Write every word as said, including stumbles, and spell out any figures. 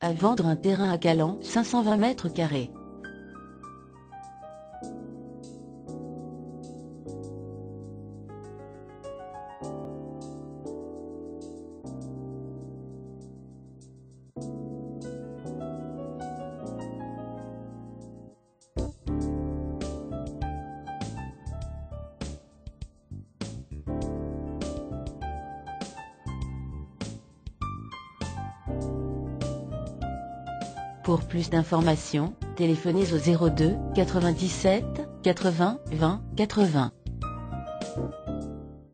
À vendre un terrain à Calan, cinq cent vingt mètres carrés. Pour plus d'informations, téléphonez au zéro deux quatre-vingt-dix-sept quatre-vingts vingt quatre-vingts.